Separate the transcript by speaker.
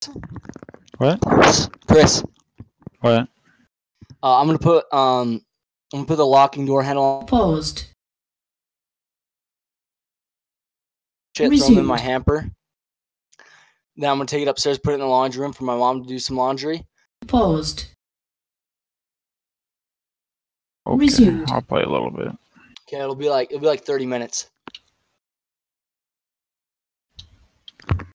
Speaker 1: What?
Speaker 2: Chris.
Speaker 1: What?
Speaker 2: I'm gonna put the locking door handle on.
Speaker 3: Paused.
Speaker 2: Shit, throw them in my hamper. Then I'm gonna take it upstairs, put it in the laundry room for my mom to do some laundry.
Speaker 3: Paused.
Speaker 1: Okay,
Speaker 3: Resumed.
Speaker 1: I'll play a little bit.
Speaker 2: Okay, it'll be like 30 minutes.